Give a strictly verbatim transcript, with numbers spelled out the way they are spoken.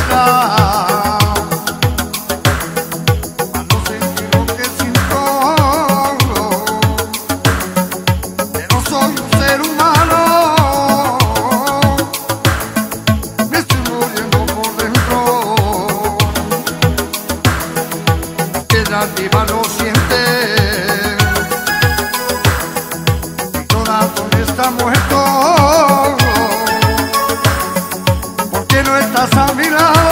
llorar, a no sentir lo que siento, pero soy un ser humano, me estoy muriendo por dentro, que la diva lo siente, mi corazón está muerto, ¿por qué no estás a mi lado?